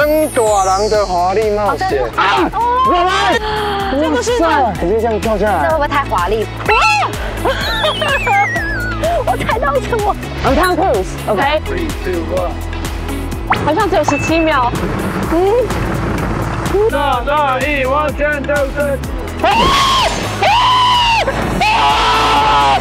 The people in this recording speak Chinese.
大人的华丽冒险啊！我来， 这不是吗？ 直接这样跳下来， 这会不会太华丽？我踩到什么 ？Tom Cruise，OK。 3、2、1， 好像只有17秒。 3、2、1，往前走，